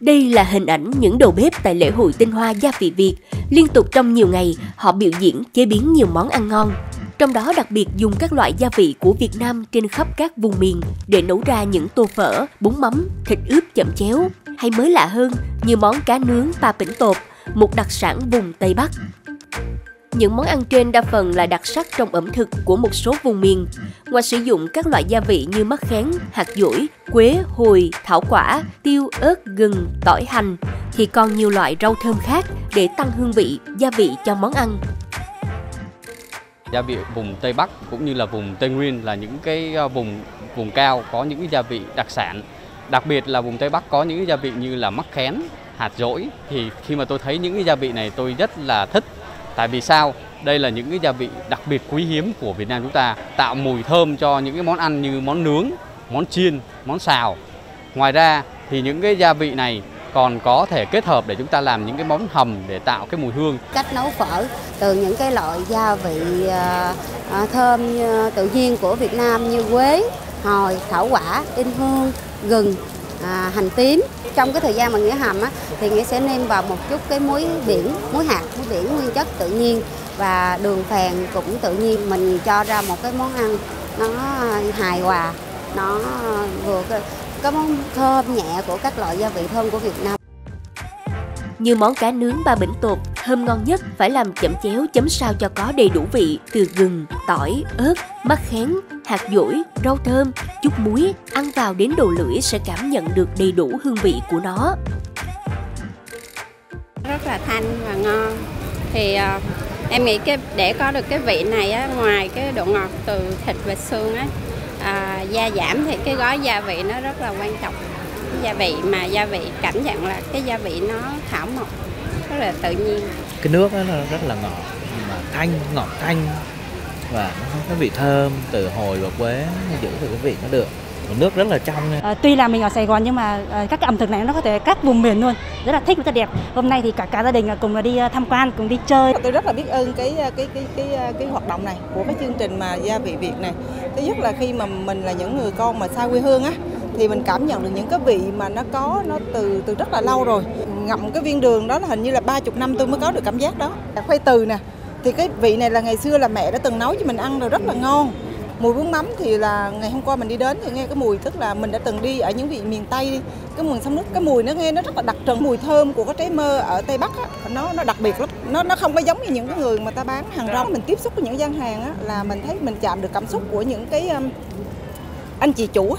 Đây là hình ảnh những đầu bếp tại lễ hội tinh hoa gia vị Việt. Liên tục trong nhiều ngày, họ biểu diễn chế biến nhiều món ăn ngon. Trong đó đặc biệt dùng các loại gia vị của Việt Nam trên khắp các vùng miền để nấu ra những tô phở, bún mắm, thịt ướp chẩm chéo. Hay mới lạ hơn, như món cá nướng pa pỉnh tột, một đặc sản vùng Tây Bắc. Những món ăn trên đa phần là đặc sắc trong ẩm thực của một số vùng miền. Ngoài sử dụng các loại gia vị như mắc khén, hạt dổi, quế, hồi, thảo quả, tiêu, ớt, gừng, tỏi, hành, thì còn nhiều loại rau thơm khác để tăng hương vị, gia vị cho món ăn. Gia vị vùng Tây Bắc cũng như là vùng Tây Nguyên là những cái vùng cao có những cái gia vị đặc sản. Đặc biệt là vùng Tây Bắc có những cái gia vị như là mắc khén, hạt dổi. Thì khi mà tôi thấy những cái gia vị này tôi rất là thích. Tại vì sao? Đây là những cái gia vị đặc biệt quý hiếm của Việt Nam chúng ta, tạo mùi thơm cho những cái món ăn như món nướng, món chiên, món xào. Ngoài ra thì những cái gia vị này còn có thể kết hợp để chúng ta làm những cái món hầm để tạo cái mùi hương. Cách nấu phở từ những cái loại gia vị thơm tự nhiên của Việt Nam như quế, hồi, thảo quả, đinh hương, gừng, hành tím. Trong cái thời gian mà Nghĩa hầm thì Nghĩa sẽ nêm vào một chút cái muối biển, muối biển nguyên chất tự nhiên và đường phèn cũng tự nhiên. Mình cho ra một cái món ăn nó hài hòa, nó vừa có món thơm nhẹ của các loại gia vị thơm của Việt Nam. Như món cá nướng pa pỉnh tột, thơm ngon nhất phải làm chẩm chéo chấm sao cho có đầy đủ vị từ gừng, tỏi, ớt, mắc khén, hạt dổi, rau thơm, chút muối, ăn vào đến đầu lưỡi sẽ cảm nhận được đầy đủ hương vị của nó. Rất là thanh và ngon. Thì em nghĩ để có được cái vị này ngoài cái độ ngọt từ thịt và xương gia giảm thì cái gói gia vị nó rất là quan trọng. Gia vị mà gia vị cảm nhận là cái gia vị nó thảo mộc, rất là tự nhiên. Cái nước nó rất là ngọt, mà thanh, ngọt thanh và nó có vị thơm từ hồi và quế, nó giữ được cái vị nó được. Nước rất là trong. Tuy là mình ở Sài Gòn nhưng mà các cái ẩm thực này nó có thể các vùng miền luôn, rất là thích, rất là đẹp. Hôm nay thì cả gia đình cùng là đi tham quan, cùng đi chơi. Tôi rất là biết ơn cái hoạt động này của cái chương trình mà gia vị Việt này. Thứ nhất là khi mà mình là những người con mà xa quê hương thì mình cảm nhận được những cái vị mà nó từ rất là lâu rồi. Ngậm cái viên đường đó là hình như là 30 năm tôi mới có được cảm giác đó. Khoai từ nè, thì cái vị này là ngày xưa là mẹ đã từng nấu cho mình ăn rồi, rất là ngon. Mùi bún mắm thì là ngày hôm qua mình đi đến thì nghe cái mùi, tức là mình đã từng đi ở những vị miền Tây, cái mùi sông nước, cái mùi nó nghe nó rất là đặc trưng. Mùi thơm của cái trái mơ ở Tây Bắc nó đặc biệt lắm, nó không có giống như những cái người mà ta bán hàng rong. Mình tiếp xúc với những gian hàng là mình thấy mình chạm được cảm xúc của những cái anh chị chủ.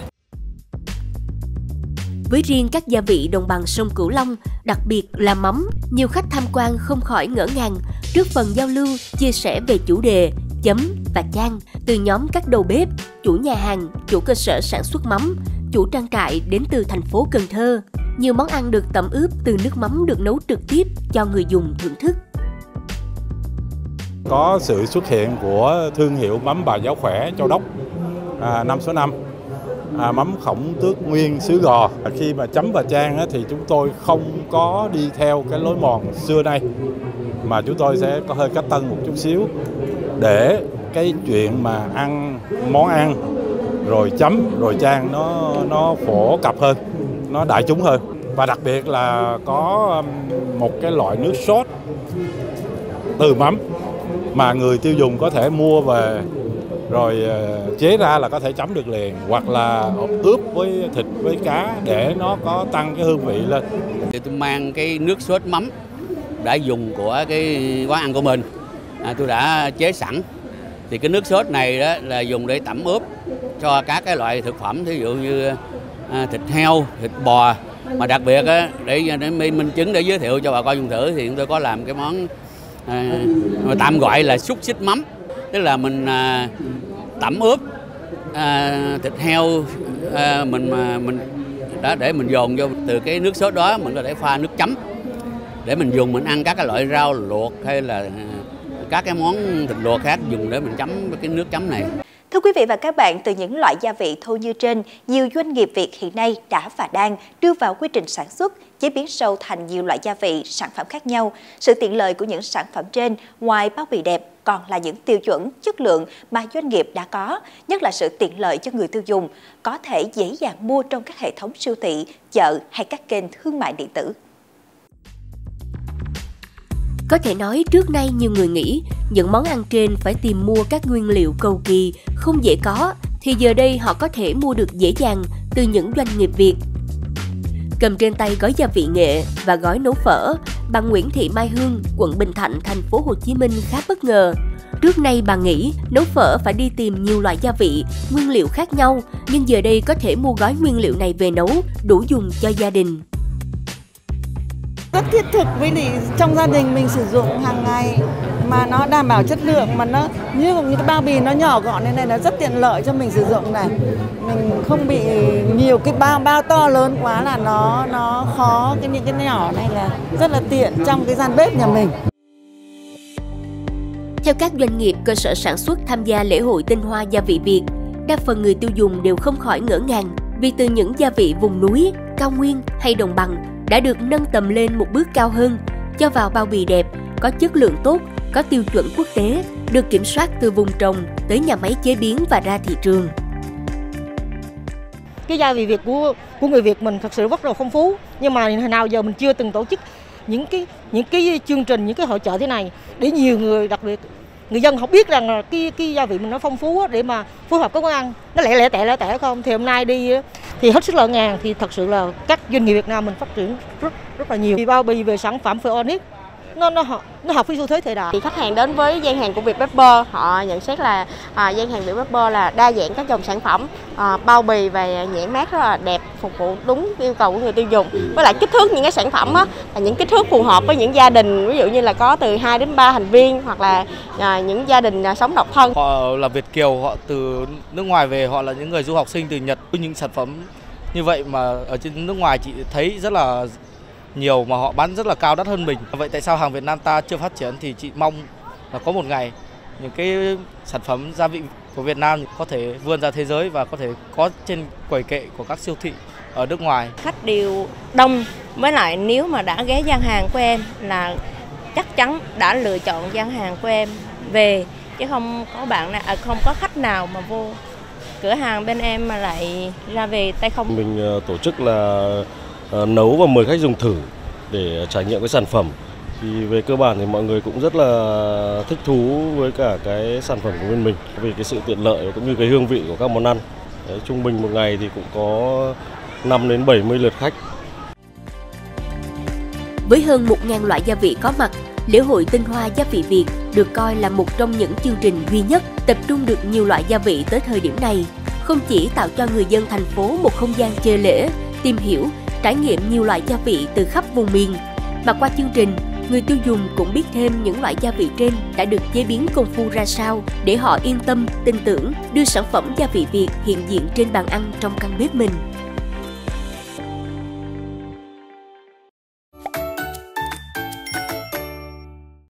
Với riêng các gia vị đồng bằng sông Cửu Long, đặc biệt là mắm, nhiều khách tham quan không khỏi ngỡ ngàng trước phần giao lưu, chia sẻ về chủ đề chấm và chan từ nhóm các đầu bếp, chủ nhà hàng, chủ cơ sở sản xuất mắm, chủ trang trại đến từ thành phố Cần Thơ. Nhiều món ăn được tẩm ướp từ nước mắm được nấu trực tiếp cho người dùng thưởng thức. Có sự xuất hiện của thương hiệu mắm Bà Giáo Khỏe Châu Đốc 5 số 5. Mắm Khổng Tước Nguyên xứ Gò. Khi mà chấm và chan thì chúng tôi không có đi theo cái lối mòn xưa nay, mà chúng tôi sẽ có hơi cách tân một chút xíu để cái chuyện mà ăn món ăn rồi chấm rồi chan nó phổ cập hơn, nó đại chúng hơn. Và đặc biệt là có một cái loại nước sốt từ mắm mà người tiêu dùng có thể mua về rồi chế ra là có thể chấm được liền, hoặc là ướp với thịt với cá để nó có tăng cái hương vị lên. Thì tôi mang cái nước sốt mắm đã dùng của cái quán ăn của mình, tôi đã chế sẵn. Thì cái nước sốt này đó là dùng để tẩm ướp cho các cái loại thực phẩm, thí dụ như thịt heo, thịt bò. Mà đặc biệt để minh chứng, để giới thiệu cho bà con dùng thử thì chúng tôi có làm cái món tạm gọi là xúc xích mắm. Tức là mình tẩm ướp thịt heo mình đó, để mình dồn vô từ cái nước sốt đó mình có thể pha nước chấm để mình dùng mình ăn các cái loại rau luộc hay là các cái món thịt luộc khác, dùng để mình chấm với cái nước chấm này. Thưa quý vị và các bạn, từ những loại gia vị thô như trên, nhiều doanh nghiệp Việt hiện nay đã và đang đưa vào quy trình sản xuất, chế biến sâu thành nhiều loại gia vị, sản phẩm khác nhau. Sự tiện lợi của những sản phẩm trên, ngoài bao bì đẹp, còn là những tiêu chuẩn, chất lượng mà doanh nghiệp đã có, nhất là sự tiện lợi cho người tiêu dùng, có thể dễ dàng mua trong các hệ thống siêu thị, chợ hay các kênh thương mại điện tử. Có thể nói trước nay nhiều người nghĩ những món ăn trên phải tìm mua các nguyên liệu cầu kỳ, không dễ có, thì giờ đây họ có thể mua được dễ dàng từ những doanh nghiệp Việt. Cầm trên tay gói gia vị nghệ và gói nấu phở, bà Nguyễn Thị Mai Hương, quận Bình Thạnh, thành phố Hồ Chí Minh khá bất ngờ. Trước nay bà nghĩ nấu phở phải đi tìm nhiều loại gia vị, nguyên liệu khác nhau, nhưng giờ đây có thể mua gói nguyên liệu này về nấu, đủ dùng cho gia đình. Rất thiết thực với trong gia đình mình sử dụng hàng ngày mà nó đảm bảo chất lượng, mà nó như cái bao bì nó nhỏ gọn nên này, nó rất tiện lợi cho mình sử dụng này. Mình không bị nhiều cái bao to lớn quá là nó khó, những cái nhỏ này là rất là tiện trong cái gian bếp nhà mình. Theo các doanh nghiệp, cơ sở sản xuất tham gia lễ hội tinh hoa gia vị Việt, đa phần người tiêu dùng đều không khỏi ngỡ ngàng vì từ những gia vị vùng núi, cao nguyên hay đồng bằng đã được nâng tầm lên một bước cao hơn, cho vào bao bì đẹp, có chất lượng tốt, có tiêu chuẩn quốc tế, được kiểm soát từ vùng trồng tới nhà máy chế biến và ra thị trường. Cái gia vị Việt của người Việt mình thật sự rất là phong phú, nhưng mà hồi nào giờ mình chưa từng tổ chức những cái chương trình, những cái hội chợ thế này để nhiều người, đặc biệt người dân họ biết rằng là cái gia vị mình nó phong phú để mà phối hợp các món ăn nó lẻ tẻ không. Thì hôm nay đi thì hết sức là ngàn, thì thật sự là các doanh nghiệp Việt Nam mình phát triển rất là nhiều. Thì bao bì về sản phẩm organic nó hợp với xu thế thời đại. Thì khách hàng đến với gian hàng của Vietpepper, họ nhận xét là gian hàng Vietpepper là đa dạng các dòng sản phẩm, bao bì và nhãn mác rất là đẹp, phục vụ đúng yêu cầu của người tiêu dùng. Với lại kích thước những cái sản phẩm á, là những kích thước phù hợp với những gia đình, ví dụ như là có từ 2 đến 3 thành viên, hoặc là những gia đình sống độc thân. Họ là Việt kiều, họ từ nước ngoài về, họ là những người du học sinh từ Nhật. Những sản phẩm như vậy mà ở trên nước ngoài chị thấy rất là nhiều mà họ bán rất là cao, đắt hơn mình. Vậy tại sao hàng Việt Nam ta chưa phát triển? Thì chị mong là có một ngày những cái sản phẩm gia vị của Việt Nam có thể vươn ra thế giới và có thể có trên quầy kệ của các siêu thị ở nước ngoài. Khách đều đông, với lại nếu mà đã ghé gian hàng của em là chắc chắn đã lựa chọn gian hàng của em về, chứ không có khách nào mà vô cửa hàng bên em mà lại ra về tay không. Mình tổ chức là nấu và mời khách dùng thử để trải nghiệm cái sản phẩm. Thì về cơ bản thì mọi người cũng rất là thích thú với cả cái sản phẩm của bên mình vì cái sự tiện lợi cũng như cái hương vị của các món ăn. Đấy, trung bình một ngày thì cũng có 5 đến 70 lượt khách. Với hơn 1.000 loại gia vị có mặt, lễ hội tinh hoa gia vị Việt được coi là một trong những chương trình duy nhất tập trung được nhiều loại gia vị tới thời điểm này. Không chỉ tạo cho người dân thành phố một không gian chơi lễ, tìm hiểu, trải nghiệm nhiều loại gia vị từ khắp vùng miền, mà qua chương trình, người tiêu dùng cũng biết thêm những loại gia vị trên đã được chế biến công phu ra sao để họ yên tâm, tin tưởng đưa sản phẩm gia vị Việt hiện diện trên bàn ăn trong căn bếp mình.